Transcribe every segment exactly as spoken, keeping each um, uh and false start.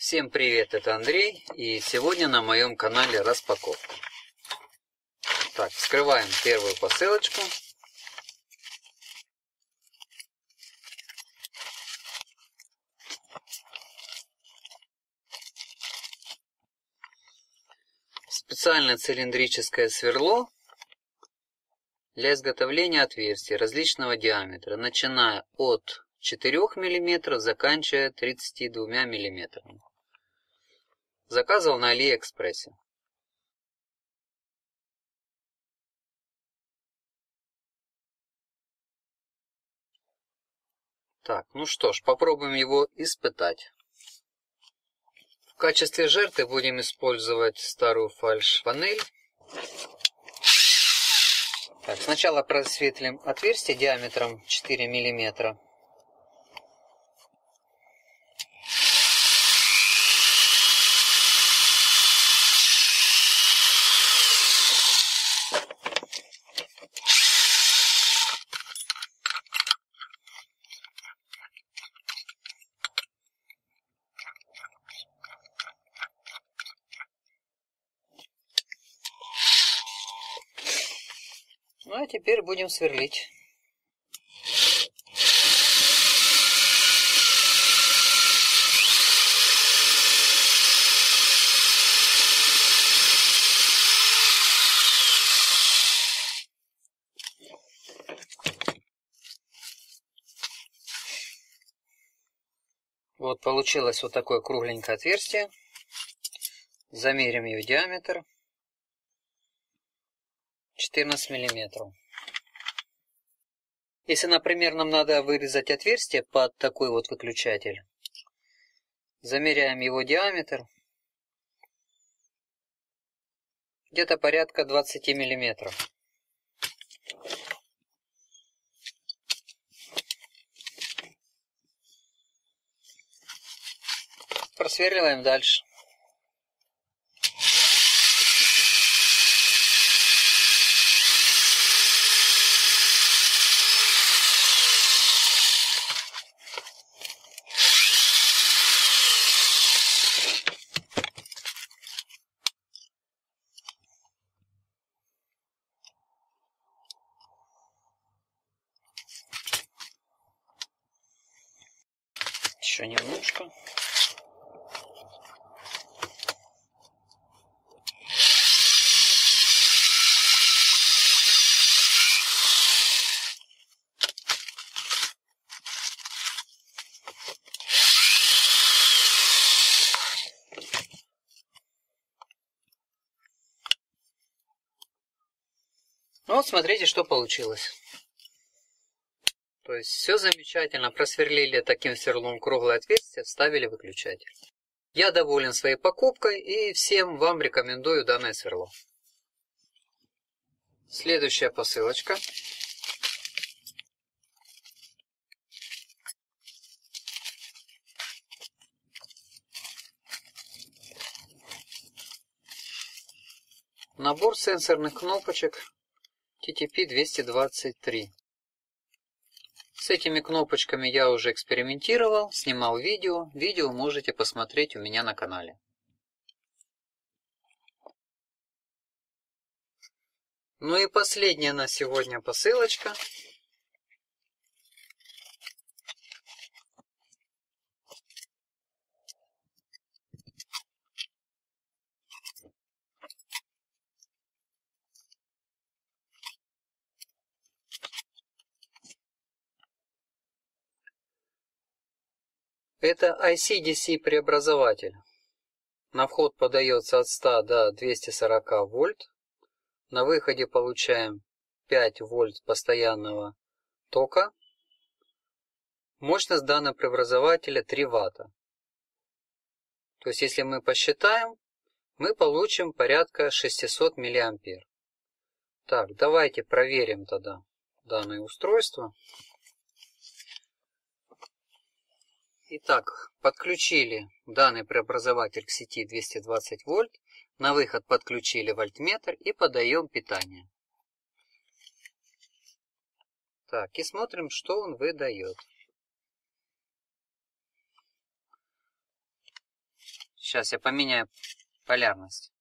Всем привет, это Андрей, и сегодня на моем канале распаковка. Так, вскрываем первую посылочку. Специальное цилиндрическое сверло для изготовления отверстий различного диаметра, начиная от четырёх миллиметров, заканчивая тридцатью двумя миллиметрами. Заказывал на Алиэкспрессе. Так, ну что ж, попробуем его испытать. В качестве жертвы будем использовать старую фальш-панель. Так, сначала просветлим отверстие диаметром четыре миллиметра. Ну а теперь будем сверлить. Вот получилось вот такое кругленькое отверстие. Замерим ее диаметр. четырнадцать миллиметров. Если, например, нам надо вырезать отверстие под такой вот выключатель, замеряем его диаметр. Где-то порядка двадцати миллиметров. Просверливаем дальше. Еще немножко. Ну вот смотрите, что получилось. То есть все замечательно. Просверлили таким сверлом круглое отверстие, вставили выключатель. Я доволен своей покупкой и всем вам рекомендую данное сверло. Следующая посылочка. Набор сенсорных кнопочек ти ти пи двести двадцать три. С этими кнопочками я уже экспериментировал, снимал видео. Видео можете посмотреть у меня на канале. Ну и последняя на сегодня посылочка. Это ай си ди си преобразователь. На вход подается от ста до двухсот сорока вольт. На выходе получаем пять вольт постоянного тока. Мощность данного преобразователя три ватта. То есть, если мы посчитаем, мы получим порядка шестисот миллиампер. Так, давайте проверим тогда данное устройство. Итак, подключили данный преобразователь к сети двести двадцать вольт. На выход подключили вольтметр и подаем питание. Так, и смотрим, что он выдает. Сейчас я поменяю полярность.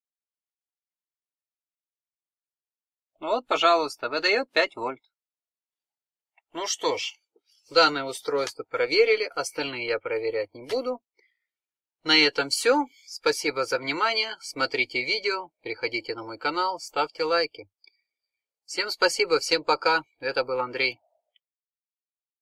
Вот, пожалуйста, выдает пять вольт. Ну что ж, данное устройство проверили, остальные я проверять не буду. На этом все. Спасибо за внимание. Смотрите видео, приходите на мой канал, ставьте лайки. Всем спасибо, всем пока. Это был Андрей.